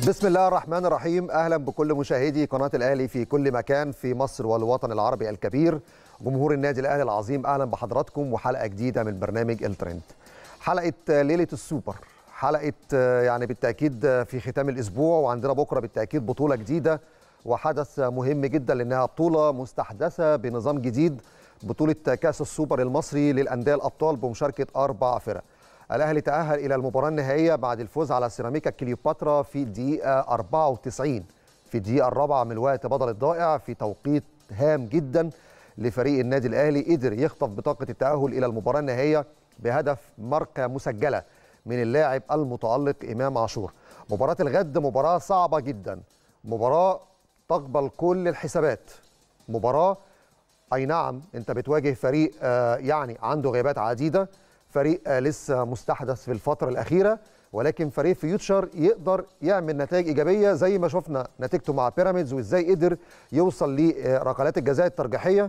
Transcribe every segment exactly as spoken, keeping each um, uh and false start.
بسم الله الرحمن الرحيم. أهلا بكل مشاهدي قناة الأهلي في كل مكان في مصر والوطن العربي الكبير. جمهور النادي الأهلي العظيم، أهلا بحضراتكم وحلقة جديدة من برنامج الترند. حلقة ليلة السوبر، حلقة يعني بالتأكيد في ختام الأسبوع، وعندنا بكرة بالتأكيد بطولة جديدة وحدث مهم جدا لأنها بطولة مستحدثة بنظام جديد، بطولة كأس السوبر المصري للأندية الأبطال بمشاركة أربع فرق. الأهلي تأهل إلى المباراة النهائية بعد الفوز على سيراميكا كليوباترا في الدقيقة أربعة وتسعين، في الدقيقة الرابعة من الوقت بدل الضائع، في توقيت هام جدا لفريق النادي الأهلي. قدر يخطف بطاقة التأهل إلى المباراة النهائية بهدف ماركة مسجلة من اللاعب المتألق إمام عاشور. مباراة الغد مباراة صعبة جدا، مباراة تقبل كل الحسابات، مباراة أي نعم أنت بتواجه فريق آه يعني عنده غيابات عديدة، فريق آه لسه مستحدث في الفترة الأخيرة، ولكن فريق فيوتشر يقدر يعمل نتائج إيجابية زي ما شفنا نتيجته مع بيراميدز، وإزاي قدر يوصل لركلات الجزاء الترجيحية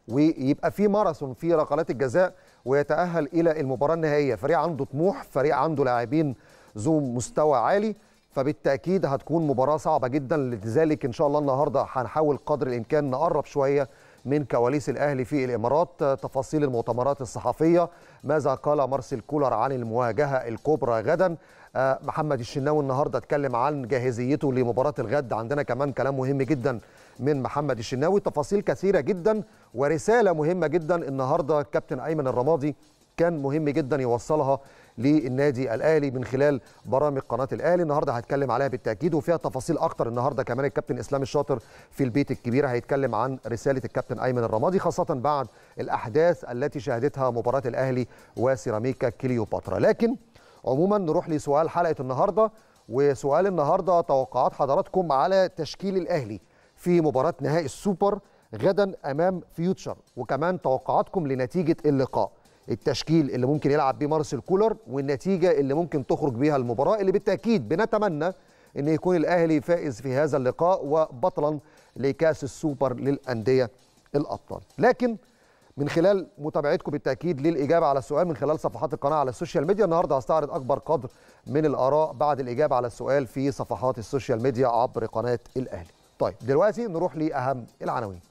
ويبقى في ماراثون في ركلات الجزاء ويتأهل إلى المباراة النهائية. فريق عنده طموح، فريق عنده لاعبين ذو مستوى عالي، فبالتأكيد هتكون مباراة صعبة جدا. لذلك إن شاء الله النهاردة هنحاول قدر الإمكان نقرب شوية من كواليس الأهلي في الإمارات، تفاصيل المؤتمرات الصحفية، ماذا قال مارسيل كولر عن المواجهة الكبرى غدا. محمد الشناوي النهاردة اتكلم عن جاهزيته لمباراة الغد، عندنا كمان كلام مهم جدا من محمد الشناوي، تفاصيل كثيرة جدا ورسالة مهمة جدا النهاردة الكابتن أيمن الرمادي كان مهم جدا يوصلها للنادي الأهلي من خلال برامج قناة الأهلي. النهارده هتكلم عليها بالتأكيد وفيها تفاصيل أكتر. النهارده كمان الكابتن إسلام الشاطر في البيت الكبير هيتكلم عن رسالة الكابتن أيمن الرمادي، خاصة بعد الأحداث التي شهدتها مباراة الأهلي وسيراميكا كليوباترا. لكن عموما نروح لسؤال حلقة النهارده، وسؤال النهارده توقعات حضراتكم على تشكيل الأهلي في مباراة نهائي السوبر غدا أمام فيوتشر، وكمان توقعاتكم لنتيجة اللقاء، التشكيل اللي ممكن يلعب بيه مارسيل كولر والنتيجة اللي ممكن تخرج بيها المباراة، اللي بالتأكيد بنتمنى أن يكون الأهلي فائز في هذا اللقاء وبطلا لكأس السوبر للأندية الأبطال. لكن من خلال متابعتكم بالتأكيد للإجابة على السؤال من خلال صفحات القناة على السوشيال ميديا، النهاردة هستعرض أكبر قدر من الآراء بعد الإجابة على السؤال في صفحات السوشيال ميديا عبر قناة الأهلي. طيب دلوقتي نروح لأهم العناوين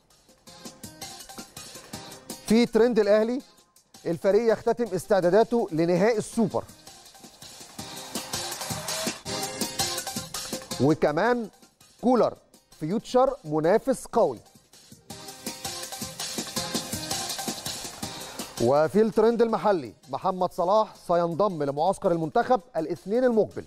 في ترند الأهلي. الفريق يختتم استعداداته لنهائي السوبر، وكمان كولر فيوتشر منافس قوي. وفي الترند المحلي محمد صلاح سينضم لمعسكر المنتخب الاثنين المقبل.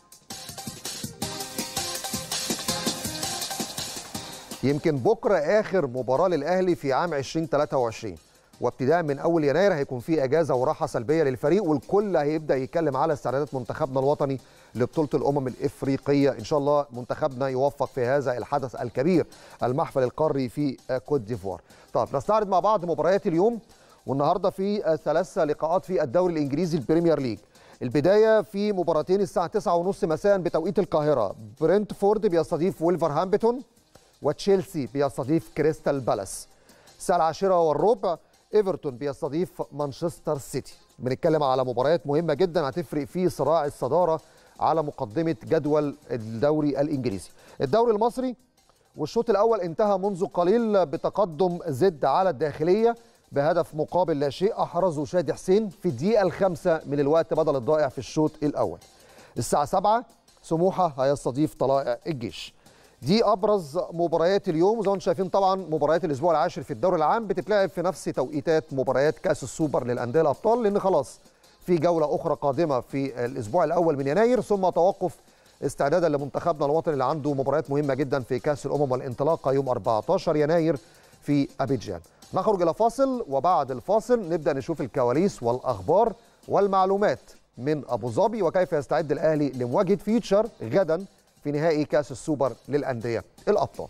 يمكن بكره اخر مباراه للاهلي في عام ألفين وثلاثة وعشرين، وابتداء من اول يناير هيكون في اجازه وراحه سلبيه للفريق، والكل هيبدا يتكلم على استعدادات منتخبنا الوطني لبطوله الامم الافريقيه. ان شاء الله منتخبنا يوفق في هذا الحدث الكبير، المحفل القاري في كوت ديفوار. طب نستعرض مع بعض مباريات اليوم، والنهارده في ثلاث لقاءات في الدوري الانجليزي البريمير ليج. البدايه في مباراتين الساعه تسعة وثلاثين مساء بتوقيت القاهره، برنتفورد بيستضيف وولفرهامبتون، وتشيلسي بيستضيف كريستال بالاس. الساعه العاشرة والربع ايفرتون بيستضيف مانشستر سيتي. بنتكلم على مباريات مهمه جدا هتفرق في صراع الصداره على مقدمه جدول الدوري الانجليزي. الدوري المصري والشوط الاول انتهى منذ قليل بتقدم زد على الداخليه بهدف مقابل لا شيء احرزه شادي حسين في الدقيقه الخامسه من الوقت بدل الضائع في الشوط الاول. الساعه سبعة سموحه هيستضيف طلائع الجيش. دي ابرز مباريات اليوم، وزي ما انتم شايفين طبعا مباريات الاسبوع العاشر في الدوري العام بتتلعب في نفس توقيتات مباريات كاس السوبر للانديه الابطال، لان خلاص في جوله اخرى قادمه في الاسبوع الاول من يناير، ثم توقف استعدادا لمنتخبنا الوطني اللي عنده مباريات مهمه جدا في كاس الامم والانطلاقه يوم أربعة عشر يناير في ابيجان. نخرج الى فاصل، وبعد الفاصل نبدا نشوف الكواليس والاخبار والمعلومات من ابو ظبي، وكيف يستعد الاهلي لمواجهه فيوتشر غدا في نهائي كاس السوبر للأندية الأبطال.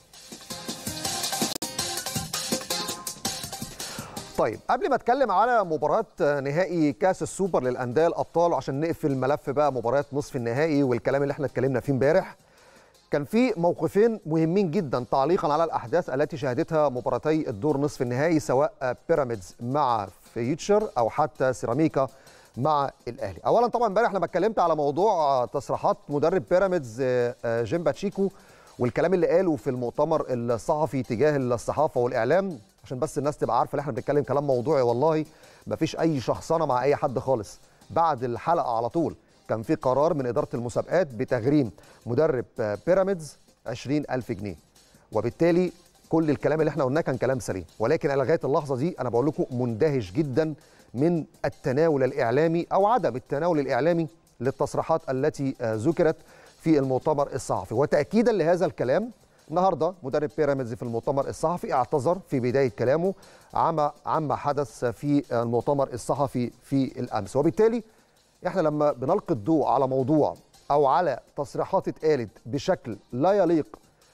طيب قبل ما اتكلم على مباراة نهائي كاس السوبر للأندية الأبطال، عشان نقفل ملف بقى مباريات نصف النهائي والكلام اللي احنا اتكلمنا فيه امبارح، كان في موقفين مهمين جدا تعليقا على الأحداث التي شهدتها مباراتي الدور نصف النهائي، سواء بيراميدز مع فيوتشر أو حتى سيراميكا مع الاهلي. اولا طبعا امبارح لما اتكلمت على موضوع تصريحات مدرب بيراميدز جيم باتشيكو والكلام اللي قاله في المؤتمر الصحفي تجاه الصحافه والاعلام، عشان بس الناس تبقى عارفه ان احنا بنتكلم كلام موضوعي، والله ما فيش اي شخصنه مع اي حد خالص. بعد الحلقه على طول كان في قرار من اداره المسابقات بتغريم مدرب بيراميدز عشرين ألف جنيه، وبالتالي كل الكلام اللي احنا قلناه كان كلام سليم. ولكن لغايه اللحظه دي انا بقول لكم مندهش جدا من التناول الاعلامي او عدم التناول الاعلامي للتصريحات التي ذكرت في المؤتمر الصحفي. وتاكيدا لهذا الكلام، النهارده مدرب بيراميدز في المؤتمر الصحفي اعتذر في بدايه كلامه عما عما حدث في المؤتمر الصحفي في الامس. وبالتالي احنا لما بنلقي الضوء على موضوع او على تصريحات اتقالت بشكل لا يليق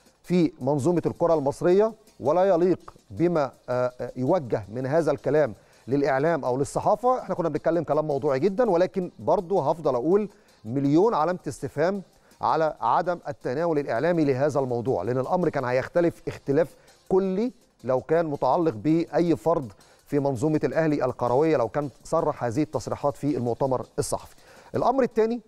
في منظومه الكره المصريه ولا يليق بما يوجه من هذا الكلام للاعلام او للصحافه، احنا كنا بنتكلم كلام موضوعي جدا. ولكن برضه هفضل اقول مليون علامه استفهام على عدم التناول الاعلامي لهذا الموضوع، لان الامر كان هيختلف اختلاف كلي لو كان متعلق باي فرد في منظومه الاهلي الكرويه، لو كان صرح هذه التصريحات في المؤتمر الصحفي. الامر الثاني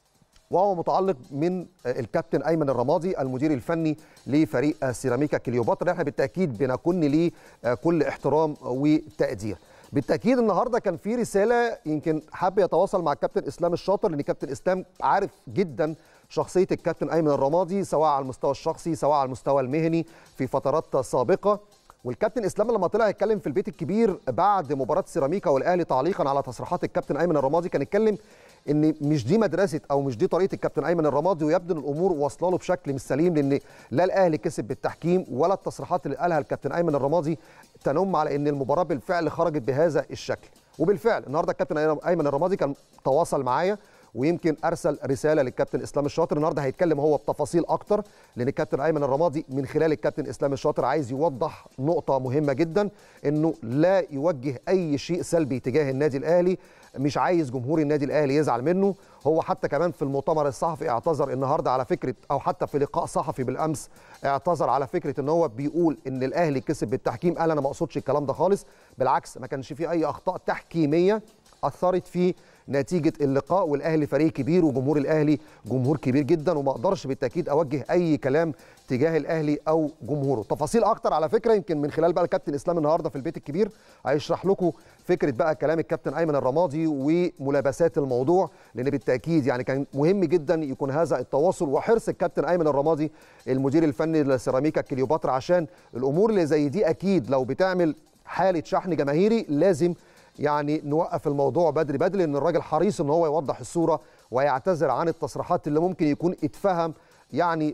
وهو متعلق من الكابتن ايمن الرمادي المدير الفني لفريق سيراميكا كليوباترا، احنا بالتاكيد بنكن ليه كل احترام وتقدير. بالتاكيد النهارده كان في رساله، يمكن حابب يتواصل مع الكابتن اسلام الشاطر، لان كابتن اسلام عارف جدا شخصيه الكابتن ايمن الرمادي سواء على المستوى الشخصي سواء على المستوى المهني في فترات سابقه. والكابتن اسلام لما طلع يتكلم في البيت الكبير بعد مباراه سيراميكا والاهلي تعليقا على تصريحات الكابتن ايمن الرمادي، كان يتكلم ان مش دي مدرسه او مش دي طريقه الكابتن ايمن الرمادي، ويبدو ان الامور واصله له بشكل مش سليم، لان لا الاهلي كسب بالتحكيم ولا التصريحات اللي قالها الكابتن ايمن الرمادي تنم على ان المباراه بالفعل خرجت بهذا الشكل. وبالفعل النهارده الكابتن ايمن الرمادي كان تواصل معايا ويمكن ارسل رساله للكابتن اسلام الشاطر. النهارده هيتكلم هو بتفاصيل اكتر، لان الكابتن ايمن الرمادي من خلال الكابتن اسلام الشاطر عايز يوضح نقطه مهمه جدا، انه لا يوجه اي شيء سلبي تجاه النادي الاهلي، مش عايز جمهور النادي الاهلي يزعل منه. هو حتى كمان في المؤتمر الصحفي اعتذر النهارده على فكره، او حتى في لقاء صحفي بالامس اعتذر على فكره ان هو بيقول ان الاهلي كسب بالتحكيم. قال انا ما اقصدش الكلام ده خالص، بالعكس ما كانش فيه اي اخطاء تحكيميه اثرت في نتيجه اللقاء، والاهلي فريق كبير وجمهور الاهلي جمهور كبير جدا، وما اقدرش بالتاكيد اوجه اي كلام تجاه الاهلي او جمهوره. تفاصيل اكتر على فكره يمكن من خلال بقى الكابتن اسلام النهارده في البيت الكبير هيشرح لكم فكره بقى كلام الكابتن ايمن الرمادي وملابسات الموضوع، لان بالتاكيد يعني كان مهم جدا يكون هذا التواصل وحرص الكابتن ايمن الرمادي المدير الفني لسيراميكا كليوباترا، عشان الامور اللي زي دي اكيد لو بتعمل حاله شحن جماهيري لازم يعني نوقف الموضوع بدري بدري، لان الراجل حريص ان هو يوضح الصوره ويعتذر عن التصريحات اللي ممكن يكون اتفهم يعني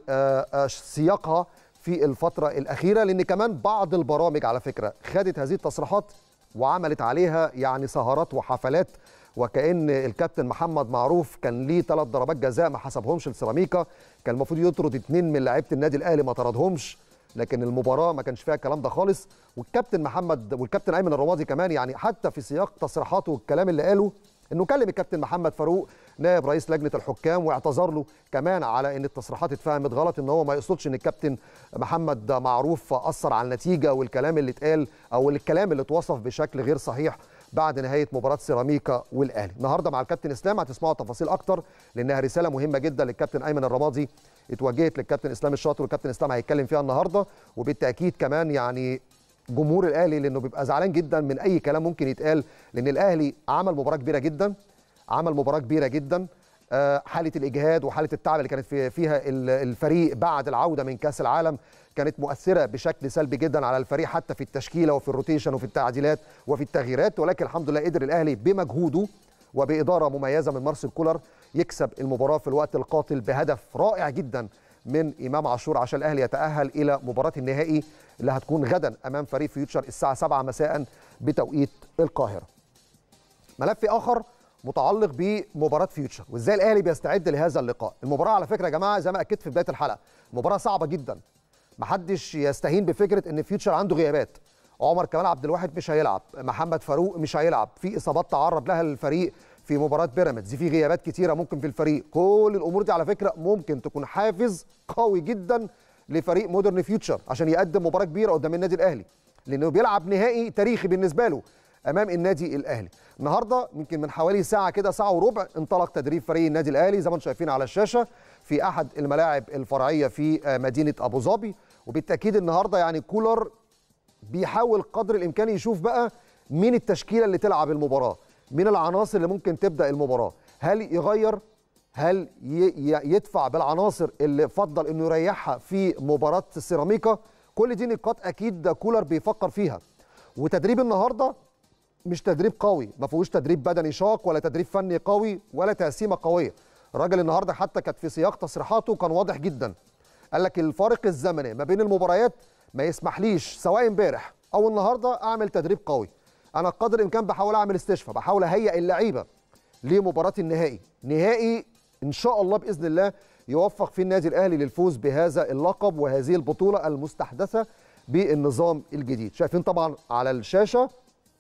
سياقها في الفتره الاخيره. لان كمان بعض البرامج على فكره خدت هذه التصريحات وعملت عليها يعني سهرات وحفلات، وكأن الكابتن محمد معروف كان ليه ثلاث ضربات جزاء ما حسبهمش لسيراميكا، كان المفروض يطرد اثنين من لعيبه النادي الاهلي ما طردهمش، لكن المباراه ما كانش فيها الكلام ده خالص. والكابتن محمد والكابتن ايمن الرمادي كمان يعني حتى في سياق تصريحاته والكلام اللي قاله انه كلم الكابتن محمد فاروق نائب رئيس لجنه الحكام واعتذر له كمان على ان التصريحات اتفهمت غلط، ان هو ما يقصدش ان الكابتن محمد معروف اثر على النتيجه والكلام اللي اتقال او الكلام اللي اتوصف بشكل غير صحيح بعد نهايه مباراه سيراميكا والاهلي. النهارده مع الكابتن اسلام هتسمعوا تفاصيل اكتر، لانها رساله مهمه جدا للكابتن ايمن الرمادي اتوجهت للكابتن اسلام الشاطر، والكابتن اسلام هيتكلم فيها النهارده. وبالتاكيد كمان يعني جمهور الاهلي لانه بيبقى زعلان جدا من اي كلام ممكن يتقال، لان الاهلي عمل مباراه كبيره جدا، عمل مباراه كبيره جدا. حاله الاجهاد وحاله التعب اللي كانت فيها الفريق بعد العوده من كاس العالم كانت مؤثره بشكل سلبي جدا على الفريق، حتى في التشكيله وفي الروتيشن وفي التعديلات وفي التغييرات. ولكن الحمد لله قدر الاهلي بمجهوده وباداره مميزه من مارسيل كولر يكسب المباراه في الوقت القاتل بهدف رائع جدا من امام عاشور، عشان الاهلي يتاهل الى مباراه النهائي اللي هتكون غدا امام فريق فيوتشر الساعه سبعة مساء بتوقيت القاهره. ملف اخر متعلق بمباراه فيوتشر وازاي الاهلي بيستعد لهذا اللقاء. المباراه على فكره يا جماعه زي ما اكدت في بدايه الحلقه مباراه صعبه جدا، محدش يستهين بفكره ان فيوتشر عنده غيابات. عمر كمال عبد الواحد مش هيلعب، محمد فاروق مش هيلعب، في اصابات تعرض لها الفريق في مباراه بيراميدز، في غيابات كتيره ممكن في الفريق. كل الامور دي على فكره ممكن تكون حافز قوي جدا لفريق مودرن فيوتشر عشان يقدم مباراه كبيره قدام النادي الاهلي، لانه بيلعب نهائي تاريخي بالنسبه له. امام النادي الاهلي. النهارده يمكن من حوالي ساعه كده، ساعه وربع، انطلق تدريب فريق النادي الاهلي زي ما انتم شايفين على الشاشه في احد الملاعب الفرعيه في مدينه ابو ظبي. وبالتاكيد النهارده يعني كولر بيحاول قدر الامكان يشوف بقى مين التشكيله اللي تلعب المباراه، مين العناصر اللي ممكن تبدا المباراه، هل يغير، هل يدفع بالعناصر اللي فضل انه يريحها في مباراه السيراميكا. كل دي نقاط اكيد كولر بيفكر فيها. وتدريب النهارده مش تدريب قوي، ما فيهوش تدريب بدني شاق ولا تدريب فني قوي ولا تقسيمه قويه. الراجل النهارده حتى كانت في سياق تصريحاته كان واضح جدا، قال لك الفارق الزمني ما بين المباريات ما يسمحليش سواء امبارح او النهارده اعمل تدريب قوي. انا قدر الامكان بحاول اعمل استشفاء، بحاول اهيئ اللعيبه لمباراه النهائي. نهائي ان شاء الله باذن الله يوفق فيه النادي الاهلي للفوز بهذا اللقب وهذه البطوله المستحدثه بالنظام الجديد. شايفين طبعا على الشاشه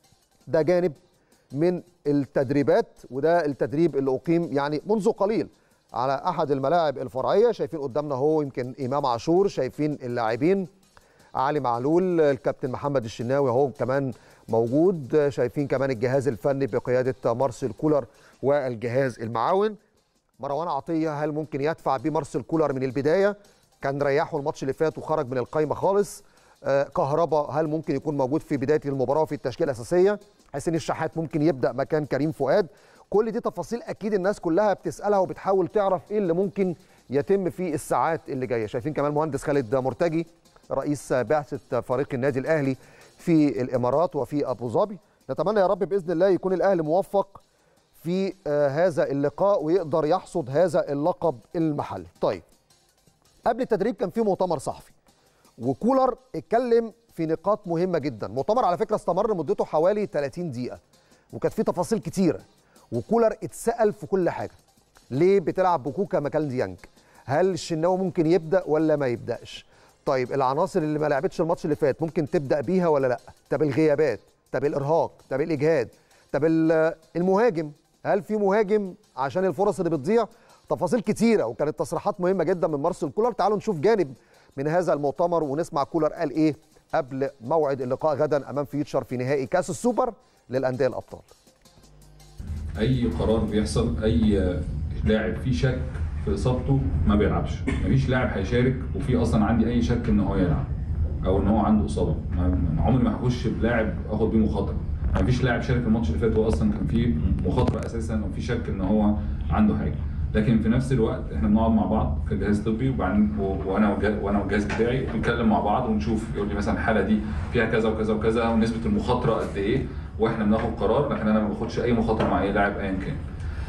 ده جانب من التدريبات، وده التدريب اللي اقيم يعني منذ قليل على احد الملاعب الفرعيه. شايفين قدامنا هو يمكن امام عاشور، شايفين اللاعبين علي معلول، الكابتن محمد الشناوي اهو كمان موجود، شايفين كمان الجهاز الفني بقياده مارسيل كولر والجهاز المعاون. مروان عطيه هل ممكن يدفع بيه مارسيل كولر من البدايه؟ كان ريحه الماتش اللي فات وخرج من القايمه خالص. آه كهربا هل ممكن يكون موجود في بدايه المباراه في التشكيله الاساسيه؟ حسين الشحات ممكن يبدا مكان كريم فؤاد. كل دي تفاصيل اكيد الناس كلها بتسالها وبتحاول تعرف ايه اللي ممكن يتم في الساعات اللي جايه. شايفين كمان المهندس خالد مرتجي رئيس بعثه فريق النادي الاهلي في الامارات وفي ابو ظبي. نتمنى يا رب باذن الله يكون الاهلي موفق في آه هذا اللقاء ويقدر يحصد هذا اللقب المحلي. طيب قبل التدريب كان في مؤتمر صحفي وكولر اتكلم في نقاط مهمه جدا. مؤتمر على فكره استمر مدته حوالي ثلاثين دقيقه وكانت فيه تفاصيل كتيره، وكولر اتسال في كل حاجه. ليه بتلعب بكوكا مكان ديانج؟ هل الشناوي ممكن يبدا ولا ما يبداش؟ طيب العناصر اللي ما لعبتش الماتش اللي فات ممكن تبدا بيها ولا لا؟ طب الغيابات، طب الارهاق، طب الاجهاد، طب المهاجم، هل في مهاجم عشان الفرص اللي بتضيع؟ تفاصيل كتيره وكانت تصريحات مهمه جدا من مارسيل كولر. تعالوا نشوف جانب من هذا المؤتمر ونسمع كولر قال ايه قبل موعد اللقاء غدا امام فيوتشر في نهائي كاس السوبر للانديه الابطال. اي قرار بيحصل، اي لاعب فيه شك في اصابته ما بيلعبش. مفيش لاعب هيشارك وفي اصلا عندي اي شك ان هو يلعب او ان هو عنده اصابه. عمري ما هخش بلاعب اخد بيه مخاطره. مفيش لاعب شارك الماتش اللي فات هو اصلا كان فيه مخاطره اساسا وفي شك ان هو عنده حاجه. لكن في نفس الوقت احنا بنقعد مع بعض كجهاز طبي وبعدين وانا وانا والجهاز بتاعي بنتكلم مع بعض ونشوف، يقول لي مثلا الحاله دي فيها كذا وكذا وكذا ونسبه المخاطره قد ايه، واحنا بناخد قرار. لكن انا ما باخدش اي مخاطره مع اي لاعب ايا كان.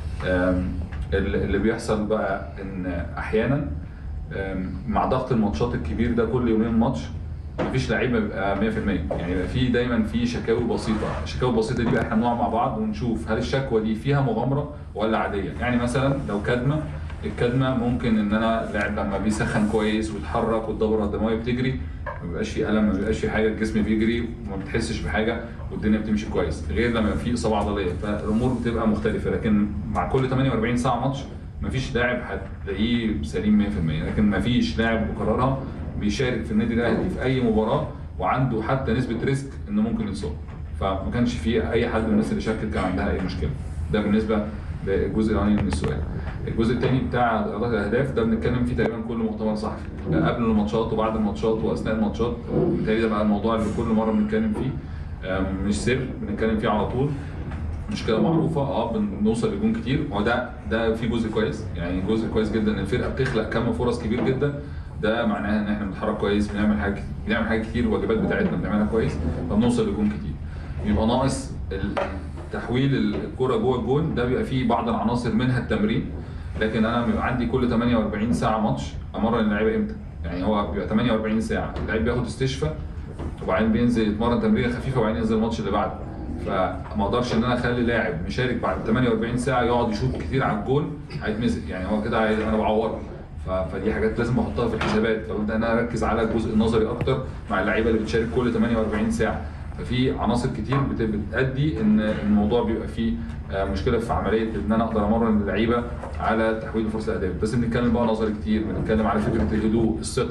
اللي بيحصل بقى ان احيانا مع ضغط الماتشات الكبير ده كل يومين ماتش مفيش لعيبه بيبقى مية في المية، يعني بيبقى في دايما في شكاوي بسيطه. الشكاوي البسيطه دي بقى احنا بنقعد مع بعض ونشوف هل الشكوى دي فيها مغامره ولا عاديه. يعني مثلا لو كدمه، الكدمه ممكن ان انا لاعب لما بيسخن كويس ويتحرك والدوره الدمويه بتجري ما بيبقاش في الم، ما بيبقاش في حاجه، الجسم بيجري وما بتحسش بحاجه والدنيا بتمشي كويس، غير لما يبقى في اصابه عضليه فالامور بتبقى مختلفه. لكن مع كل ثمانية وأربعين ساعه ماتش مفيش لاعب هتلاقيه سليم مية في المية. لكن مفيش لاعب بقرارها بيشارك في النادي الاهلي في اي مباراه وعنده حتى نسبه ريسك انه ممكن يتصاب. فما كانش في اي حد من الناس اللي شاركت كان عندها اي مشكله. ده بالنسبه للجزء الاولاني من السؤال. الجزء الثاني بتاع الاهداف ده بنتكلم فيه تقريبا كل مؤتمر صحفي، قبل الماتشات وبعد الماتشات واثناء الماتشات. بالتالي ده بقى الموضوع اللي كل مره بنتكلم فيه، مش سر، بنتكلم فيه على طول. مشكله معروفه، اه بنوصل لجون كتير، وده ده في جزء كويس، يعني جزء كويس جدا ان الفرقه بتخلق كم فرص كبير جدا. ده معناها ان احنا بنتحرك كويس، بنعمل حاجات بنعمل حاجات كتير، الواجبات بتاعتنا بنعملها كويس، فبنوصل لجون كتير. يبقى ناقص تحويل الكره جوه الجون، ده بيبقى فيه بعض العناصر منها التمرين. لكن انا بيبقى عندي كل ثمانية وأربعين ساعه ماتش، امرن اللعيبه امتى؟ يعني هو بيبقى ثمانية وأربعين ساعه اللعيب بياخد استشفاء وبعدين بينزل يتمرن تمرينه خفيفه وبعدين ينزل الماتش اللي بعده. فما اقدرش ان انا اخلي لاعب مشارك بعد ثمانية وأربعين ساعه يقعد يشوط كتير على الجون هيتمسك، يعني هو كده انا بعوره. فدي حاجات لازم احطها في الحسابات. فببدا ان انا اركز على الجزء النظري اكتر مع اللعيبه اللي بتشارك كل ثمانية وأربعين ساعه. ففي عناصر كتير بتؤدي ان الموضوع بيبقى فيه مشكله في عمليه ان انا اقدر امرن اللعيبه على تحويل فرص الاهداف. بس بنتكلم بقى نظري كتير، بنتكلم على فكره الهدوء، الثقه،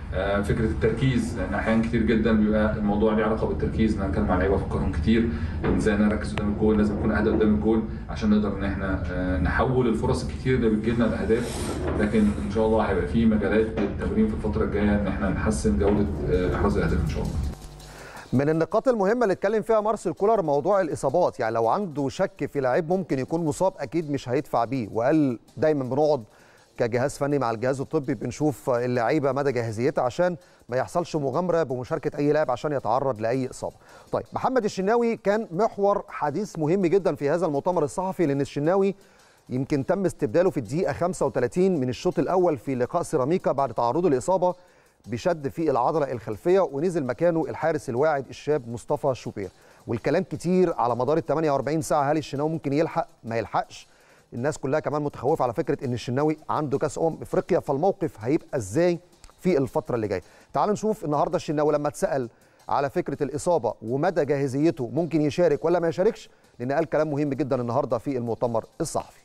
فكره التركيز، لان احيانا كتير جدا بيبقى الموضوع ليه علاقه بالتركيز، ان انا اتكلم مع اللعيبه افكرهم كتير ازاي انا اركز قدام الجول، لازم اكون اهدى قدام الجول عشان نقدر ان احنا نحول الفرص الكتير اللي بتجي لنا لاهداف. لكن ان شاء الله هيبقى في مجالات للتمرين في الفتره الجايه ان احنا نحسن جوده احراز الاهداف ان شاء الله. من النقاط المهمه اللي اتكلم فيها مارسيل كولر موضوع الاصابات، يعني لو عنده شك في لعيب ممكن يكون مصاب اكيد مش هيدفع بيه، وقال دايما بنقعد كجهاز فني مع الجهاز الطبي بنشوف اللعيبه مدى جاهزيتها عشان ما يحصلش مغامره بمشاركه اي لاعب عشان يتعرض لاي اصابه. طيب محمد الشناوي كان محور حديث مهم جدا في هذا المؤتمر الصحفي، لان الشناوي يمكن تم استبداله في الدقيقه خمسة وثلاثين من الشوط الاول في لقاء سيراميكا بعد تعرضه لاصابه بشد في العضله الخلفيه، ونزل مكانه الحارس الواعد الشاب مصطفى شوبير. والكلام كتير على مدار ال ثمانية وأربعين ساعه، هل الشناوي ممكن يلحق ما يلحقش؟ الناس كلها كمان متخوفه على فكره ان الشناوي عنده كاس امم افريقيا، فالموقف هيبقى ازاي في الفتره اللي جايه. تعالوا نشوف النهارده الشناوي لما اتسال على فكره الاصابه ومدى جاهزيته ممكن يشارك ولا ما يشاركش، لان قال كلام مهم جدا النهارده في المؤتمر الصحفي.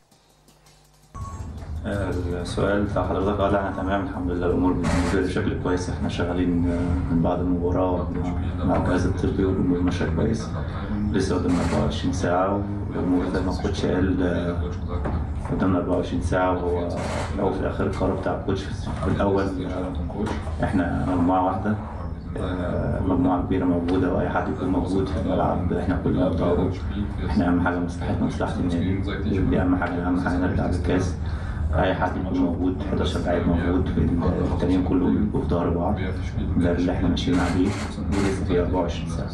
السؤال بتاع حضرتك، اه لا انا تمام الحمد لله، الامور بالنسبه لي بشكل كويس. احنا شغالين من بعد المباراه مع الجهاز الطبي والامور ماشيه كويس، لسه قدامنا أربعة وعشرين ساعه، والامور زي ما الكوتش قال قدامنا أربعة وعشرين ساعه، وهو في الاول وفي الاخر القرار بتاع الكوتش. في الاول احنا مجموعه واحده، مجموعه كبيره موجوده، واي حد يكون موجود في الملعب احنا كلنا بنطور. احنا اهم حاجه مصلحه مصلحه النادي، دي اهم حاجه. اهم حاجه نرجع بالكاس، اي حد يكون موجود، حداشر لعيب موجود، التانيين كله بيبقوا في ظهر بعض، ده اللي احنا ماشيين عليه، ولسه في أربعة وعشرين ساعه.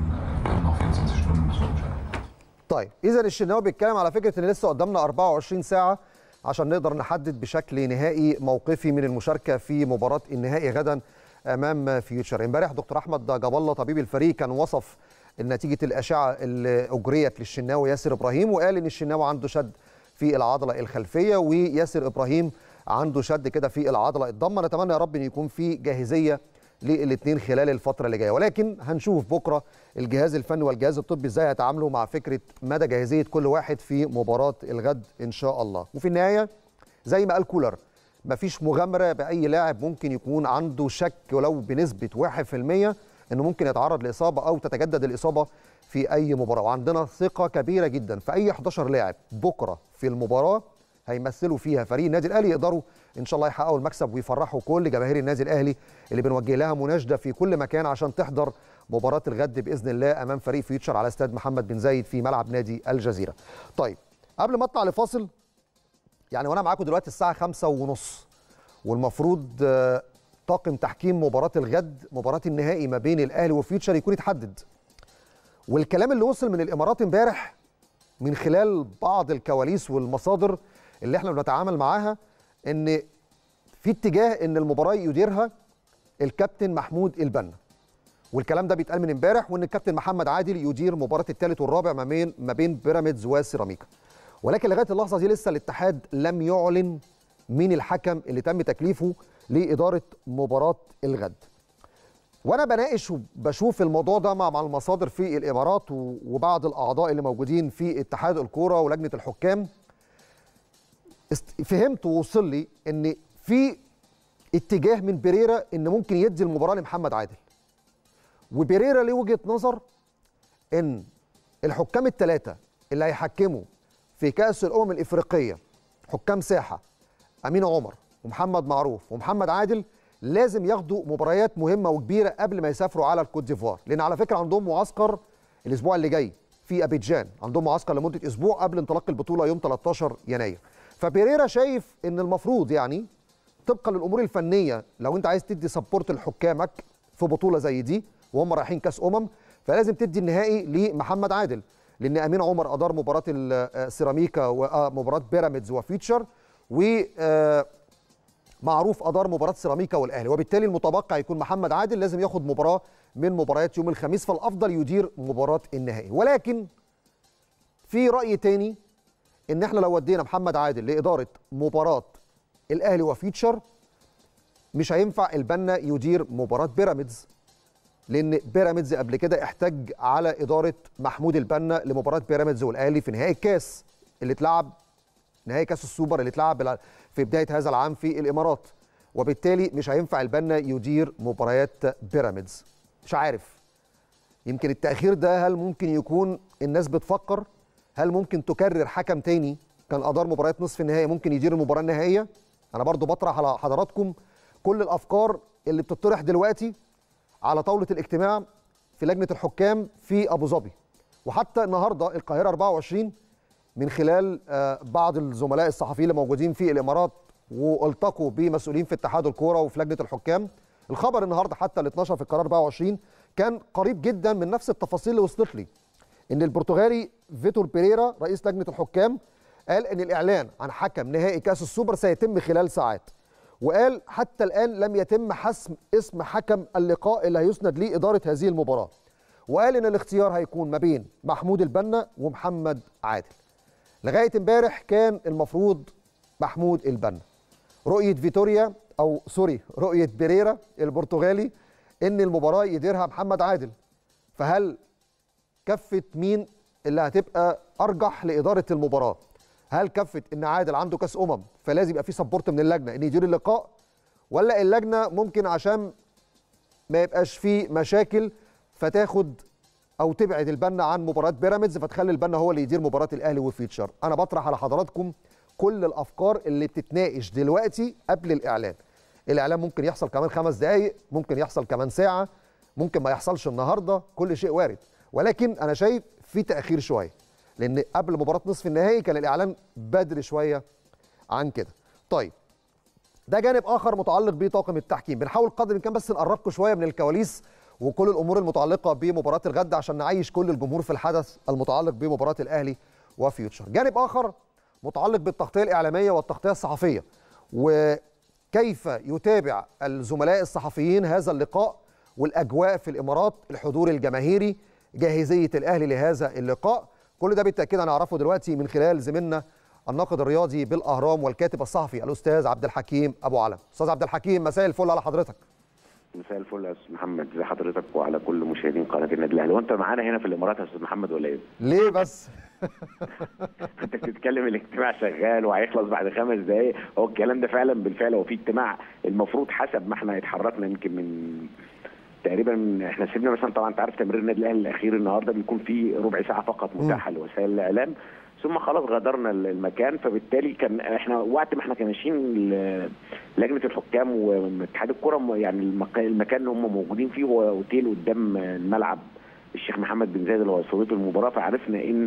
طيب اذا الشناوي بيتكلم على فكره ان لسه قدامنا أربعة وعشرين ساعه عشان نقدر نحدد بشكل نهائي موقفي من المشاركه في مباراه النهائي غدا امام فيوتشر. امبارح دكتور احمد جاب الله طبيب الفريق كان وصف نتيجه الاشعه اللي اجريت للشناوي ياسر ابراهيم، وقال ان الشناوي عنده شد في العضله الخلفيه، وياسر ابراهيم عنده شد كده في العضله الضمه. نتمنى يا رب ان يكون في جاهزيه للاثنين خلال الفتره اللي جايه، ولكن هنشوف بكره الجهاز الفني والجهاز الطبي ازاي هيتعاملوا مع فكره مدى جاهزيه كل واحد في مباراه الغد ان شاء الله. وفي النهايه زي ما قال كولر، مفيش مغامره باي لاعب ممكن يكون عنده شك ولو بنسبه واحد في المية انه ممكن يتعرض لاصابه او تتجدد الاصابه في اي مباراه، وعندنا ثقه كبيره جدا في اي حداشر لاعب بكره في المباراه هيمثلوا فيها فريق النادي الاهلي، يقدروا ان شاء الله يحققوا المكسب ويفرحوا كل جماهير النادي الاهلي اللي بنوجه لها مناشده في كل مكان عشان تحضر مباراه الغد باذن الله امام فريق فيوتشر على استاد محمد بن زايد في ملعب نادي الجزيره. طيب قبل ما اطلع لفاصل، يعني وانا معاكم دلوقتي الساعه خمسة ونص، والمفروض طاقم تحكيم مباراه الغد مباراه النهائي ما بين الاهلي وفيوتشر يكون اتحدد. والكلام اللي وصل من الامارات امبارح من خلال بعض الكواليس والمصادر اللي احنا بنتعامل معاها ان في اتجاه ان المباراه يديرها الكابتن محمود البنا، والكلام ده بيتقال من امبارح، وان الكابتن محمد عادل يدير مباراه الثالث والرابع ما بين ما بين بيراميدز وسيراميكا. ولكن لغايه اللحظه دي لسه الاتحاد لم يعلن مين الحكم اللي تم تكليفه لاداره مباراه الغد. وانا بناقش وبشوف الموضوع ده مع المصادر في الامارات وبعض الاعضاء اللي موجودين في اتحاد الكوره ولجنه الحكام، فهمت ووصل لي ان في اتجاه من بيريرا ان ممكن يدي المباراه لمحمد عادل. وبيريرا له وجهه نظر ان الحكام الثلاثه اللي هيحكموا في كاس الامم الافريقيه، حكام ساحه امين عمر ومحمد معروف ومحمد عادل، لازم ياخدوا مباريات مهمه وكبيره قبل ما يسافروا على الكوت ديفوار، لان على فكره عندهم معسكر الاسبوع اللي جاي في ابيجان، عندهم معسكر لمده اسبوع قبل انطلاق البطوله يوم ثلاثة عشر يناير. فبيريرا شايف ان المفروض يعني طبقا للامور الفنيه لو انت عايز تدي سبورت لحكامك في بطوله زي دي وهم رايحين كاس امم، فلازم تدي النهائي لمحمد عادل، لان امين عمر ادار مباراه السيراميكا ومباراه بيراميدز وفيوتشر، ومعروف ادار مباراه سيراميكا والاهلي، وبالتالي المتبقع يكون محمد عادل لازم ياخد مباراه من مباريات يوم الخميس، فالافضل يدير مباراه النهائي. ولكن في راي تاني ان احنا لو ودينا محمد عادل لاداره مباراه الاهلي وفيوتشر مش هينفع البنا يدير مباراه بيراميدز، لان بيراميدز قبل كده احتج على اداره محمود البنا لمباراه بيراميدز والاهلي في نهائي الكاس اللي اتلعب، نهائي كاس السوبر اللي اتلعب في بدايه هذا العام في الامارات، وبالتالي مش هينفع البنا يدير مباريات بيراميدز. مش عارف، يمكن التأخير ده هل ممكن يكون الناس بتفكر هل ممكن تكرر حكم تاني كان أدار مباريات نصف النهائي ممكن يدير المباراة النهائية؟ أنا برضو بطرح على حضراتكم كل الأفكار اللي بتطرح دلوقتي على طاولة الاجتماع في لجنة الحكام في أبو ظبي. وحتى النهاردة القاهرة أربعة وعشرين من خلال بعض الزملاء الصحفيين اللي موجودين في الإمارات والتقوا بمسؤولين في اتحاد الكورة وفي لجنة الحكام، الخبر النهاردة حتى ال اتناشر في القاهرة أربعة وعشرين كان قريب جدا من نفس التفاصيل اللي وصلت لي، ان البرتغالي فيتور بيريرا رئيس لجنة الحكام قال ان الاعلان عن حكم نهائي كاس السوبر سيتم خلال ساعات، وقال حتى الان لم يتم حسم اسم حكم اللقاء اللي هيسند ليه اداره هذه المباراه، وقال ان الاختيار هيكون ما بين محمود البنا ومحمد عادل. لغايه امبارح كان المفروض محمود البنا. رؤيه فيتوريا او سوري رؤيه بيريرا البرتغالي ان المباراه يديرها محمد عادل، فهل كفه مين اللي هتبقى ارجح لاداره المباراه؟ هل كفه ان عادل عنده كاس امم فلازم يبقى في سبورت من اللجنه ان يدير اللقاء، ولا اللجنه ممكن عشان ما يبقاش في مشاكل فتاخد او تبعد البنا عن مباراه بيراميدز فتخلي البنا هو اللي يدير مباراه الاهلي وفيوتشر؟ انا بطرح على حضراتكم كل الافكار اللي بتتناقش دلوقتي قبل الاعلان. الاعلان ممكن يحصل كمان خمس دقائق، ممكن يحصل كمان ساعه، ممكن ما يحصلش النهارده، كل شيء وارد، ولكن انا شايف في تاخير شويه لان قبل مباراه نصف النهائي كان الاعلان بدري شويه عن كده. طيب ده جانب اخر متعلق بطاقم التحكيم، بنحاول قدر الامكان بس نقربكم شويه من الكواليس وكل الامور المتعلقه بمباراه الغد عشان نعيش كل الجمهور في الحدث المتعلق بمباراه الاهلي وفيوتشر. جانب اخر متعلق بالتغطيه الاعلاميه والتغطيه الصحفيه، وكيف يتابع الزملاء الصحفيين هذا اللقاء والاجواء في الامارات، الحضور الجماهيري، جاهزيه الاهلي لهذا اللقاء. كل ده بالتاكيد هنعرفه دلوقتي من خلال زميلنا الناقد الرياضي بالاهرام والكاتب الصحفي الاستاذ عبد الحكيم ابو علم. استاذ عبد الحكيم مساء الفل على حضرتك. مساء الفل يا استاذ محمد، ازي حضرتك وعلى كل مشاهدين قناه النادي الاهلي. وانت معانا هنا في الامارات يا استاذ محمد ولا ايه؟ ليه بس؟ انت بتتكلم الاجتماع شغال وهيخلص بعد خمس دقائق، هو الكلام ده فعلا بالفعل هو في اجتماع المفروض حسب ما احنا اتحركنا يمكن من تقريبا احنا سيبنا مثلا، طبعا انت عارف تمرير النادي الاهلي الاخير النهارده بيكون فيه ربع ساعه فقط متاحه لوسائل الاعلام، ثم خلاص غادرنا المكان، فبالتالي كان احنا وقت ما احنا كنا ماشيين لجنه الحكام واتحاد الكره يعني المكان اللي هم موجودين فيه هو اوتيل قدام الملعب الشيخ محمد بن زايد اللي هو صديق المباراه، فعرفنا ان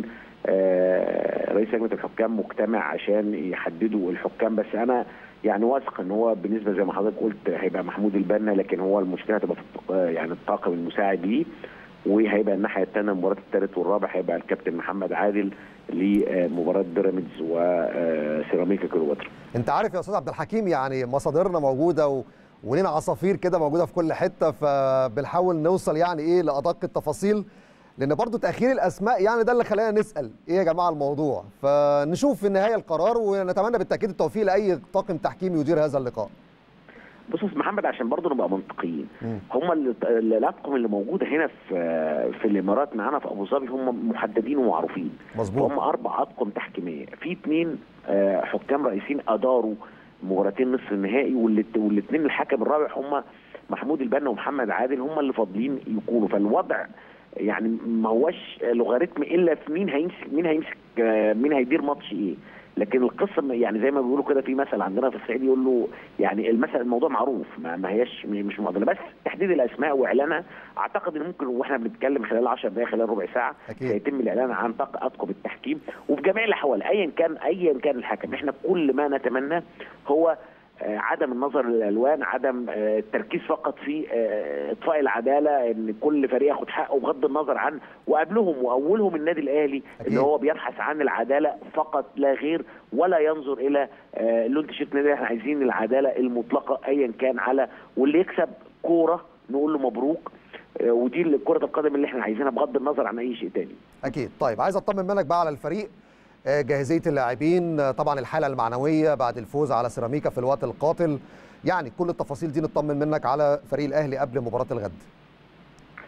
رئيس لجنه الحكام مجتمع عشان يحددوا الحكام. بس انا يعني واثق ان هو بالنسبه زي ما حضرتك قلت هيبقى محمود البنا، لكن هو المشكله هتبقى في يعني الطاقم المساعد ليه، وهيبقى الناحيه الثانيه مباراه الثالث والرابع هيبقى الكابتن محمد عادل لمباراه بيراميدز وسيراميكا كليوباترا. انت عارف يا استاذ عبد الحكيم يعني مصادرنا موجوده و... ولينا عصافير كده موجوده في كل حته، فبنحاول نوصل يعني ايه لادق التفاصيل، لان برضو تاخير الاسماء يعني ده اللي خلانا نسال ايه يا جماعه الموضوع، فنشوف في النهايه القرار ونتمنى بالتاكيد التوفيق لاي طاقم تحكيم يدير هذا اللقاء. بص يا محمد عشان برضه نبقى منطقيين، هم الاطقم اللي موجوده هنا في في الامارات معانا في ابو ظبي هم محددين ومعروفين. مظبوط. هم اربع اطقم تحكيميه، في اثنين حكام رئيسيين اداروا مباراتين نصف النهائي، والاثنين الحكم الرابع هم محمود البنا ومحمد عادل هم اللي فاضلين يكونوا، فالوضع يعني ما هوش لوغاريتم الا في مين هيمسك مين هيمسك مين هيدير ماتش ايه، لكن القصه يعني زي ما بيقولوا كده في مثل عندنا في الصعيد يقول له يعني المثل الموضوع معروف ما هياش مش معضله، بس تحديد الاسماء واعلانها اعتقد ان ممكن واحنا بنتكلم خلال عشر دقائق خلال ربع ساعه سيتم الاعلان عن اطقم التحكيم، وفي جميع الاحوال ايا كان ايا كان الحكم احنا كل ما نتمناه هو عدم النظر للالوان، عدم التركيز فقط في اطفاء العداله، ان كل فريق ياخد حقه بغض النظر عن وقبلهم واولهم النادي الاهلي أكيد. اللي هو بيبحث عن العداله فقط لا غير، ولا ينظر الى لون تيشيرت النادي. احنا عايزين العداله المطلقه ايا كان على، واللي يكسب كوره نقول له مبروك، ودي كره القدم اللي احنا عايزينها بغض النظر عن اي شيء تاني. اكيد. طيب عايز اطمن منك بقى على الفريق، جاهزيه اللاعبين، طبعا الحاله المعنويه بعد الفوز على سيراميكا في الوقت القاتل، يعني كل التفاصيل دي نطمن منك على فريق الاهلي قبل مباراه الغد.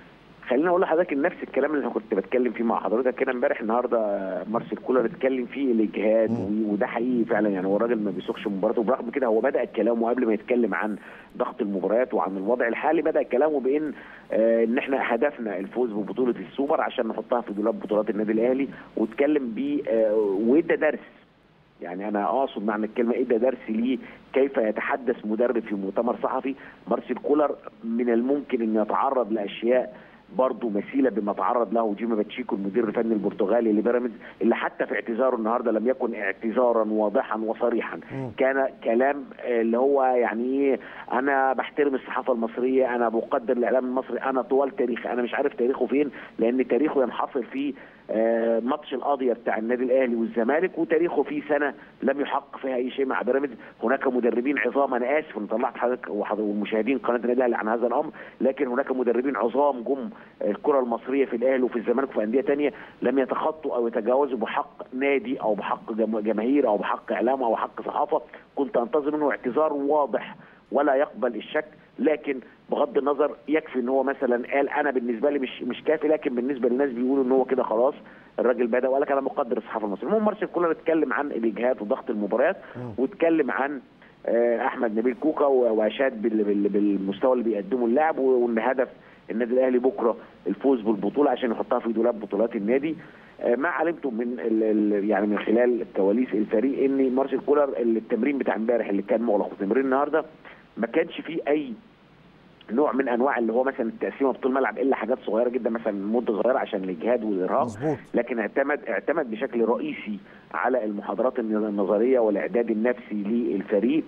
خليني اقول لحضرتك نفس الكلام اللي انا كنت بتكلم فيه مع حضرتك كده امبارح. النهارده مارسيل كولر اتكلم فيه الاجهاد، وده حقيقي فعلا. يعني هو الراجل ما بيسوقش مباراته، وبرغم كده هو بدا كلامه قبل ما يتكلم عن ضغط المباريات وعن الوضع الحالي، بدا كلامه بان آه ان احنا هدفنا الفوز ببطوله السوبر عشان نحطها في دولاب بطولات النادي الاهلي، واتكلم بيه آه وادى درس. يعني انا اقصد معنى الكلمه ادى درس ليه كيف يتحدث مدرب في مؤتمر صحفي. مارسيل كولر من الممكن ان يتعرض لاشياء برضه مثيله بما تعرض له جيمي باتشيكو المدير الفني البرتغالي لبيراميدز، اللي حتى في اعتذاره النهارده لم يكن اعتذارا واضحا وصريحا، م. كان كلام اللي هو يعني ايه، انا بحترم الصحافه المصريه، انا بقدر الاعلام المصري، انا طوال تاريخي، انا مش عارف تاريخه فين، لان تاريخه ينحصر في ماتش القاضيه بتاع النادي الاهلي والزمالك، وتاريخه في سنه لم يحقق فيها اي شيء مع بيراميدز. هناك مدربين عظام، انا اسف ان طلعت حضرتك والمشاهدين قناه النادي الاهلي عن هذا الامر، لكن هناك مدربين عظام جم الكره المصريه في الاهلي وفي الزمالك وفي انديه ثانيه لم يتخطوا او يتجاوزوا بحق نادي او بحق جماهير او بحق اعلام او حق صحافه. كنت انتظر منه اعتذار واضح ولا يقبل الشك، لكن بغض النظر يكفي ان هو مثلا قال انا بالنسبه لي مش مش كافي، لكن بالنسبه للناس بيقولوا ان هو كده خلاص الراجل بدا وقال لك انا مقدر الصحافه المصريه. المهم مارسيل كولر اتكلم عن الاجهاد وضغط المباريات، واتكلم عن احمد نبيل كوكا واشاد بالمستوى اللي بيقدمه اللاعب، وان هدف النادي الاهلي بكره الفوز بالبطوله عشان يحطها في دولاب بطولات النادي. ما علمته من يعني من خلال كواليس الفريق ان مارسيل كولر التمرين بتاع امبارح اللي كان مغلق وتمرين النهارده ما كانش فيه اي نوع من انواع اللي هو مثلا التقسيمه بطول الملعب الا حاجات صغيره جدا، مثلا مده صغيره عشان الاجهاد والارهاق، لكن اعتمد اعتمد بشكل رئيسي على المحاضرات النظريه والاعداد النفسي للفريق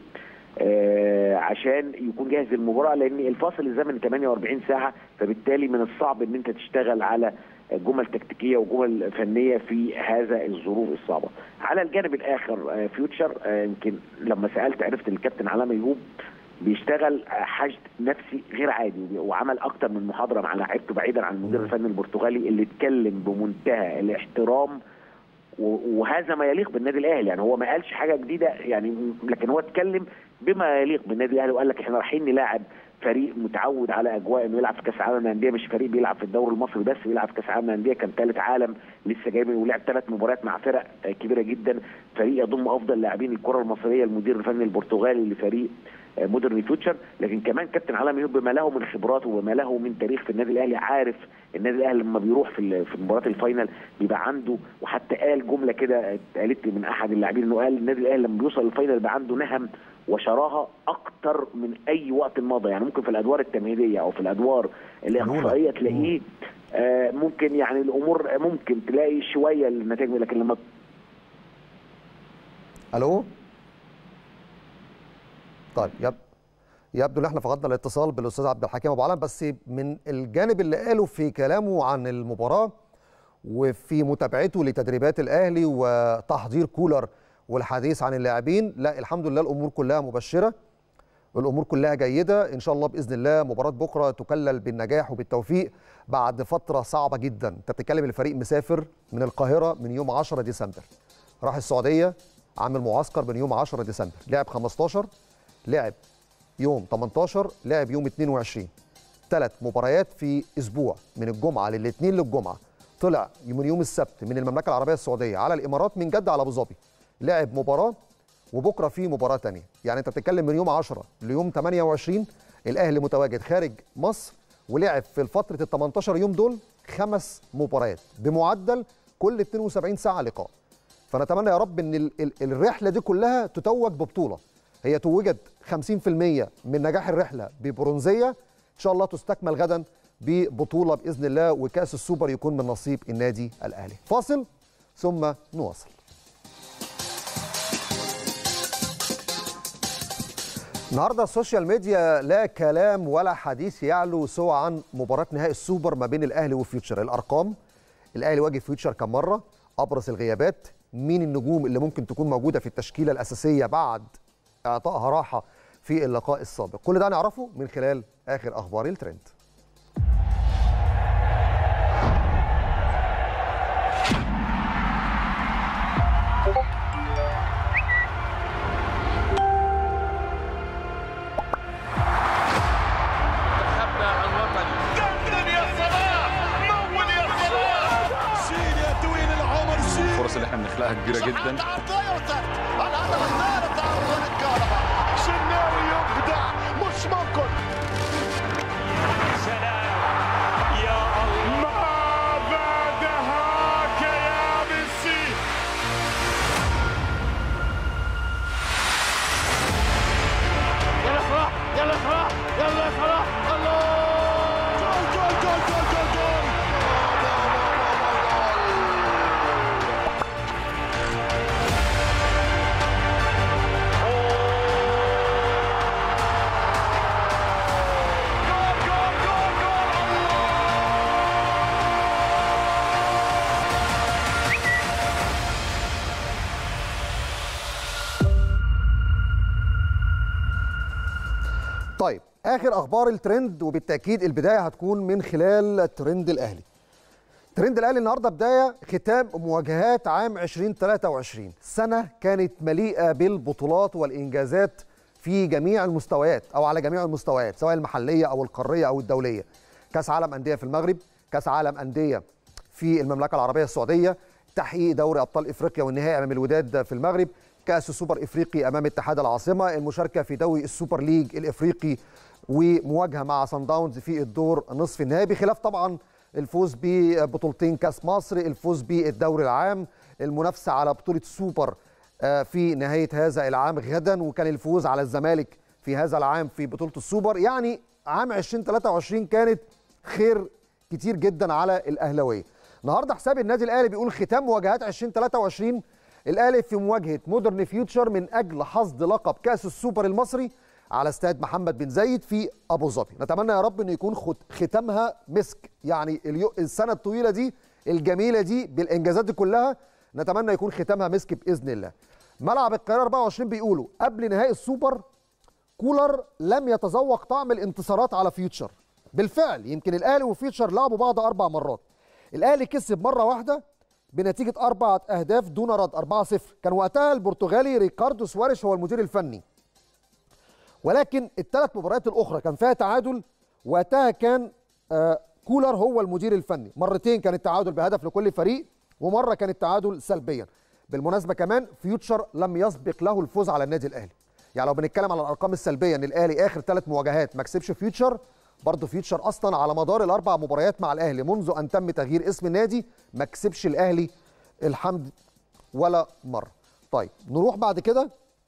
آه عشان يكون جاهز للمباراه، لان الفاصل الزمني ثمانية وأربعين ساعه، فبالتالي من الصعب ان انت تشتغل على جمل تكتيكيه وجمل فنيه في هذا الظروف الصعبه. على الجانب الاخر آه فيوتشر آه يمكن لما سالت عرفت الكابتن علاء ميهوب بيشتغل حشد نفسي غير عادي، وعمل اكتر من محاضره مع لعيبته بعيدا عن المدير الفني البرتغالي اللي اتكلم بمنتهى الاحترام، وهذا ما يليق بالنادي الاهلي. يعني هو ما قالش حاجه جديده يعني، لكن هو اتكلم بما يليق بالنادي الاهلي، وقال لك احنا رايحين نلاعب فريق متعود على اجواء انه يلعب في كاس العالم للانديه، مش فريق بيلعب في الدوري المصري بس، بيلعب في كاس العالم للانديه، كان ثالث عالم لسه جاي ولعب ثلاث مباريات مع فرق كبيره جدا، فريق يضم افضل لاعبين الكره المصريه، المدير الفني البرتغالي لفريق مودرن فيوتشر. لكن كمان كابتن علاء ميهوب بما له من خبرات وبما له من تاريخ في النادي الاهلي، عارف النادي الاهلي لما بيروح في في مباراه الفاينل بيبقى عنده، وحتى قال جمله كده اتقالت من احد اللاعبين انه قال النادي الاهلي لما بيوصل الفاينل بيبقى عنده نهم وشراهه اكتر من اي وقت مضى. يعني ممكن في الادوار التمهيديه او في الادوار الاقصائيه تلاقيه آه ممكن يعني الامور ممكن تلاقي شويه النتائج، لكن لما الو طيب يب... يبدو ان احنا فقدنا الاتصال بالاستاذ عبد الحكيم ابو علم، بس من الجانب اللي قاله في كلامه عن المباراه وفي متابعته لتدريبات الاهلي وتحضير كولر والحديث عن اللاعبين، لا الحمد لله الامور كلها مبشره، الامور كلها جيده ان شاء الله باذن الله. مباراه بكره تكلل بالنجاح وبالتوفيق بعد فتره صعبه جدا. انت بتتكلم الفريق مسافر من القاهره من يوم عشرة ديسمبر، راح السعوديه عامل معسكر من يوم عشرة ديسمبر، لعب خمستاشر، لعب يوم تمنتاشر، لعب يوم اتنين وعشرين، ثلاث مباريات في اسبوع من الجمعه للاثنين للجمعه. طلع من يوم السبت من المملكه العربيه السعوديه على الامارات من جده على ابو ظبي، لعب مباراه وبكره في مباراه ثانيه. يعني انت بتتكلم من يوم عشرة ليوم تمنية وعشرين الاهلي متواجد خارج مصر، ولعب في فتره ال تمنتاشر يوم دول خمس مباريات بمعدل كل اتنين وسبعين ساعه لقاء. فنتمنى يا رب ان الرحله دي كلها تتوج ببطوله. هي توجت خمسين في المية من نجاح الرحله ببرونزيه، ان شاء الله تستكمل غدا ببطوله باذن الله، وكاس السوبر يكون من نصيب النادي الاهلي. فاصل ثم نواصل. النهارده السوشيال ميديا لا كلام ولا حديث يعلو سوى عن مباراه نهائي السوبر ما بين الاهلي وفيوتشر. الارقام، الاهلي واجه فيوتشر كم مره، ابرز الغيابات، مين النجوم اللي ممكن تكون موجوده في التشكيله الاساسيه بعد اعطائها راحه في اللقاء السابق. كل ده نعرفه من خلال اخر اخبار الترند. نخلقها كبيره جدا. الهدف الثالث عن الكهرباء. الشناوي يبدع مش ممكن. سلام يا الله، ما بعدهاك يا ميسي. يلا صلاح يلا صلاح يلا صلاح. الله جول جول جول جول جول جول. طيب اخر اخبار الترند، وبالتاكيد البدايه هتكون من خلال ترند الاهلي. ترند الاهلي النهارده بدايه ختام مواجهات عام ألفين وثلاثة وعشرين، سنه كانت مليئه بالبطولات والانجازات في جميع المستويات او على جميع المستويات، سواء المحليه او القاريه او الدوليه. كاس عالم انديه في المغرب، كاس عالم انديه في المملكه العربيه السعوديه، تحقيق دوري ابطال افريقيا والنهائي امام الوداد في المغرب، كاس السوبر افريقي امام اتحاد العاصمه، المشاركه في دوري السوبر ليج الافريقي ومواجهه مع صن داونز في الدور نصف النهائي، بخلاف طبعا الفوز ببطولتين كاس مصر، الفوز بالدوري العام، المنافسه على بطوله السوبر في نهايه هذا العام غدا، وكان الفوز على الزمالك في هذا العام في بطوله السوبر. يعني عام ألفين وثلاثة وعشرين كانت خير كتير جدا على الاهلاويه. النهارده حساب النادي الاهلي بيقول ختام مواجهات ألفين وثلاثة وعشرين، الاهلي في مواجهه مودرن فيوتشر من اجل حصد لقب كاس السوبر المصري على استاد محمد بن زايد في ابو ظبي. نتمنى يا رب انه يكون ختامها مسك، يعني السنه الطويله دي الجميله دي بالانجازات دي كلها نتمنى يكون ختامها مسك باذن الله. ملعب القاهره أربعة وعشرين بيقولوا قبل نهائي السوبر كولر لم يتذوق طعم الانتصارات على فيوتشر. بالفعل يمكن الاهلي وفيوتشر لعبوا بعض اربع مرات، الاهلي كسب مره واحده بنتيجه اربع اهداف دون رد أربعة صفر، كان وقتها البرتغالي ريكاردو سواريش هو المدير الفني. ولكن الثلاث مباريات الاخرى كان فيها تعادل، وقتها كان آه كولر هو المدير الفني، مرتين كان التعادل بهدف لكل فريق ومره كان التعادل سلبيا. بالمناسبه كمان فيوتشر لم يسبق له الفوز على النادي الاهلي. يعني لو بنتكلم على الارقام السلبيه ان الاهلي اخر ثلاث مواجهات ما كسبش فيوتشر، برضه فيوتشر اصلا على مدار الاربع مباريات مع الاهلي منذ ان تم تغيير اسم النادي ما كسبش الاهلي الحمد ولا مره. طيب نروح بعد كده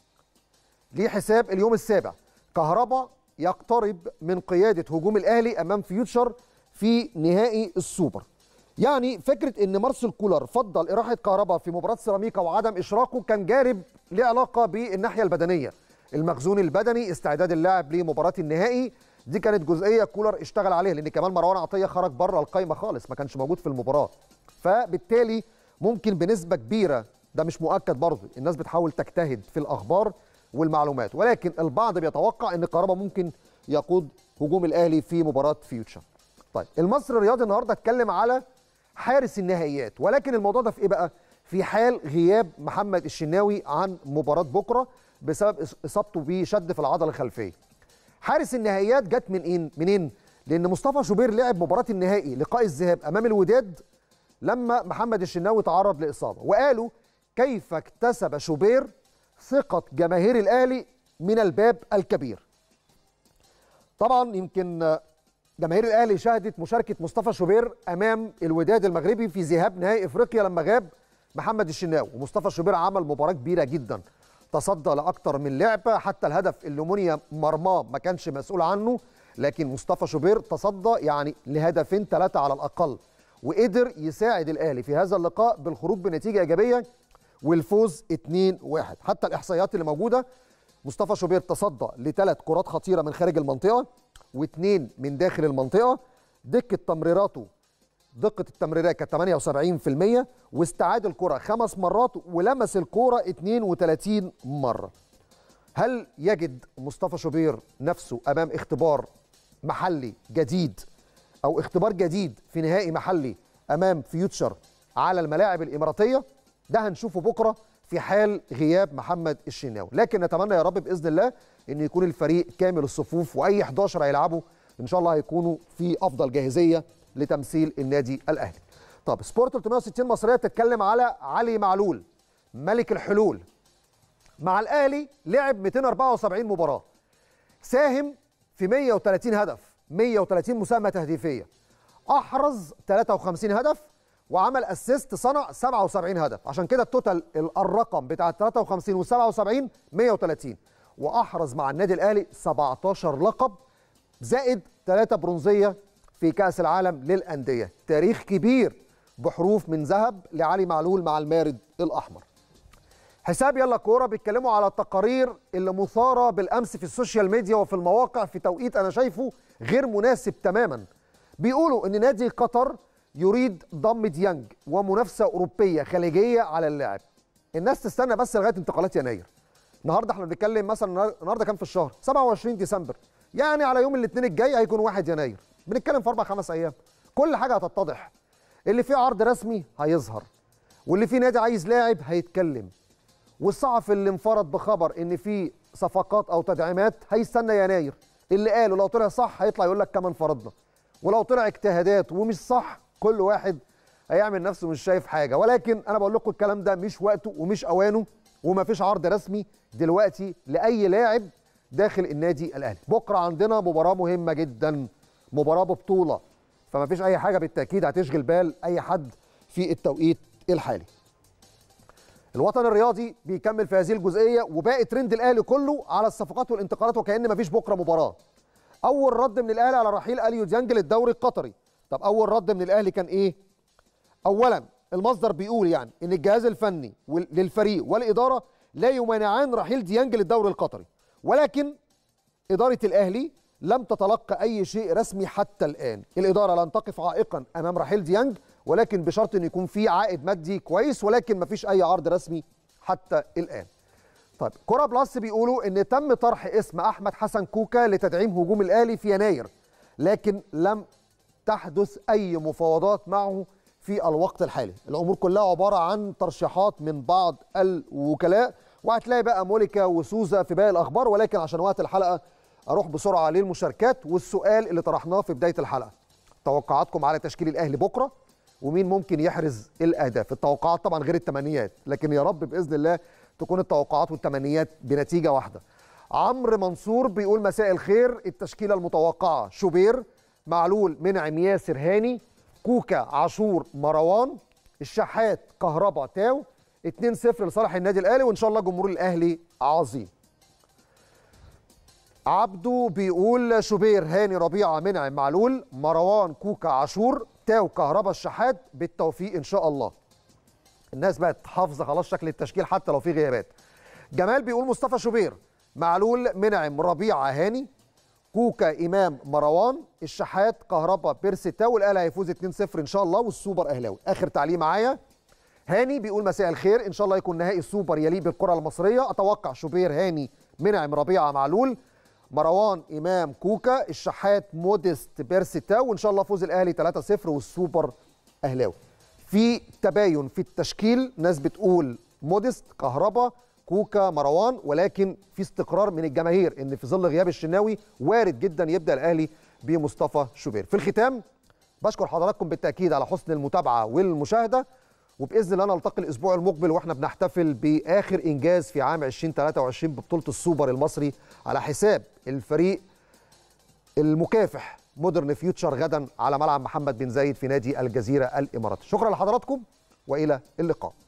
لحساب اليوم السابع. كهربا يقترب من قياده هجوم الاهلي امام فيوتشر في نهائي السوبر. يعني فكره ان مارسيل كولر فضل اراحه كهربا في مباراه سيراميكا وعدم اشراكه كان جانب له علاقه بالناحيه البدنيه، المخزون البدني، استعداد اللاعب لمباراه النهائي، دي كانت جزئيه كولر اشتغل عليها، لان كمان مروان عطيه خرج بره القايمه خالص، ما كانش موجود في المباراه. فبالتالي ممكن بنسبه كبيره، ده مش مؤكد برضه، الناس بتحاول تجتهد في الاخبار والمعلومات، ولكن البعض بيتوقع ان كهربا ممكن يقود هجوم الاهلي في مباراه فيوتشر. طيب المصري الرياضي النهارده اتكلم على حارس النهائيات، ولكن الموضوع ده في ايه بقى؟ في حال غياب محمد الشناوي عن مباراه بكره بسبب اصابته بشد في العضله الخلفيه. حارس النهائيات جت من ايه؟ منين؟ لان مصطفى شوبير لعب مباراه النهائي لقاء الذهاب امام الوداد لما محمد الشناوي تعرض لاصابه، وقالوا كيف اكتسب شوبير ثقه جماهير الاهلي من الباب الكبير. طبعا يمكن جماهير الاهلي شهدت مشاركه مصطفى شوبير امام الوداد المغربي في ذهاب نهائي افريقيا لما غاب محمد الشناوي، ومصطفى شوبير عمل مباراه كبيره جدا، تصدى لاكثر من لعبه، حتى الهدف اللي مني مرماه ما كانش مسؤول عنه، لكن مصطفى شوبير تصدى يعني لهدفين ثلاثه على الاقل، وقدر يساعد الاهلي في هذا اللقاء بالخروج بنتيجه ايجابيه والفوز اتنين واحد. حتى الاحصائيات اللي موجوده مصطفى شوبير تصدى لثلاث كرات خطيره من خارج المنطقه واثنين من داخل المنطقه، دقه تمريراته دقه التمريرات كانت ثمانية وسبعين بالمئة، واستعاد الكره خمس مرات ولمس الكره اثنين وثلاثين مره. هل يجد مصطفى شوبير نفسه امام اختبار محلي جديد او اختبار جديد في نهائي محلي امام فيوتشر على الملاعب الاماراتيه؟ ده هنشوفه بكره في حال غياب محمد الشناوي، لكن نتمنى يا رب باذن الله ان يكون الفريق كامل الصفوف، واي احد عشر هيلعبوا ان شاء الله هيكونوا في افضل جاهزيه لتمثيل النادي الاهلي. طب سبورت ثلاثمائة وستين مصريه بتتكلم على علي معلول. ملك الحلول. مع الاهلي لعب مئتين وأربعة وسبعين مباراه، ساهم في مئة وثلاثين هدف، مئة وثلاثين مساهمه تهديفيه، احرز ثلاثة وخمسين هدف، وعمل اسيست، صنع سبعة وسبعين هدف. عشان كده التوتال الرقم بتاع ثلاثة وخمسين وسبعة وسبعين مئة وثلاثين. واحرز مع النادي الاهلي سبعتاشر لقب زائد ثلاثة برونزيه في كاس العالم للانديه. تاريخ كبير بحروف من ذهب لعلي معلول مع المارد الاحمر. حساب يلا كوره بيتكلموا على التقارير اللي مثاره بالامس في السوشيال ميديا وفي المواقع في توقيت انا شايفه غير مناسب تماما. بيقولوا ان نادي قطر يريد ضم ديانج ومنافسه اوروبيه خليجيه على اللاعب. الناس تستنى بس لغايه انتقالات يناير. النهارده احنا بنتكلم مثلا، النهارده كام في الشهر؟ سبعة وعشرين ديسمبر، يعني على يوم الاثنين الجاي هيكون واحد يناير. بنتكلم في اربع خمس ايام كل حاجه هتتضح. اللي فيه عرض رسمي هيظهر، واللي فيه نادي عايز لاعب هيتكلم، والصحفي اللي انفرد بخبر ان في صفقات او تدعيمات هيستنى يناير. اللي قاله لو طلع صح هيطلع يقول لك كمان فرضنا، ولو طلع اجتهادات ومش صح كل واحد هيعمل نفسه مش شايف حاجه. ولكن انا بقول لكم الكلام ده مش وقته ومش اوانه، ومفيش عرض رسمي دلوقتي لاي لاعب داخل النادي الاهلي. بكره عندنا مباراه مهمه جدا، مباراه ببطوله، فمفيش اي حاجه بالتاكيد هتشغل بال اي حد في التوقيت الحالي. الوطن الرياضي بيكمل في هذه الجزئيه، وباقي ترند الاهلي كله على الصفقات والانتقالات وكأن مفيش بكره مباراه. اول رد من الاهلي على رحيل اليو ديانج للدوري القطري. طب اول رد من الاهلي كان ايه؟ اولا المصدر بيقول يعني ان الجهاز الفني للفريق والاداره لا يمانعان رحيل ديانج للدوري القطري، ولكن اداره الاهلي لم تتلقى اي شيء رسمي حتى الان. الاداره لن تقف عائقا امام رحيل ديانج، ولكن بشرط ان يكون في عائد مادي كويس، ولكن مفيش اي عرض رسمي حتى الان. طيب كرة بلس بيقولوا ان تم طرح اسم احمد حسن كوكا لتدعيم هجوم الاهلي في يناير، لكن لم تحدث اي مفاوضات معه في الوقت الحالي. الامور كلها عباره عن ترشيحات من بعض الوكلاء، وهتلاقي بقى موليكا وسوزا في باقي الاخبار. ولكن عشان وقت الحلقه اروح بسرعه للمشاركات والسؤال اللي طرحناه في بدايه الحلقه. توقعاتكم على تشكيل الاهلي بكره ومين ممكن يحرز الاهداف؟ التوقعات طبعا غير التمنيات، لكن يا رب باذن الله تكون التوقعات والتمنيات بنتيجه واحده. عمرو منصور بيقول مساء الخير، التشكيله المتوقعه شوبير، معلول، منعم، ياسر، هاني، كوكا، عاشور، مروان، الشحات، كهربا، تاو. اتنين صفر لصالح النادي الاهلي، وان شاء الله جمهور الاهلي عظيم. عبده بيقول شوبير، هاني، ربيعه، منعم، معلول، مروان، كوكا، عاشور، تاو، كهربا، الشحات، بالتوفيق ان شاء الله. الناس بقت حافظه خلاص شكل التشكيل حتى لو في غيابات. جمال بيقول مصطفى شوبير، معلول، منعم، ربيعه، هاني، كوكا، امام، مروان، الشحات، كهربا، بيرسي، تاو. الاهلي هيفوز اتنين صفر ان شاء الله والسوبر اهلاوي. اخر تعليق معايا، هاني بيقول مساء الخير، ان شاء الله يكون نهائي السوبر يليق بالكره المصريه. اتوقع شوبير، هاني، منعم، ربيعه، معلول، مروان، امام، كوكا، الشحات، موديست، بيرسي، تاو. وان شاء الله فوز الاهلي ثلاثة صفر والسوبر اهلاوي. في تباين في التشكيل، ناس بتقول موديست، كهربا، كوكا، مروان، ولكن في استقرار من الجماهير ان في ظل غياب الشناوي وارد جدا يبدا الاهلي بمصطفى شوبير. في الختام بشكر حضراتكم بالتاكيد على حسن المتابعه والمشاهده، وباذن الله نلتقي الاسبوع المقبل واحنا بنحتفل باخر انجاز في عام ألفين وثلاثة وعشرين ببطوله السوبر المصري على حساب الفريق المكافح مودرن فيوتشر غدا على ملعب محمد بن زايد في نادي الجزيره الاماراتي. شكرا لحضراتكم والى اللقاء.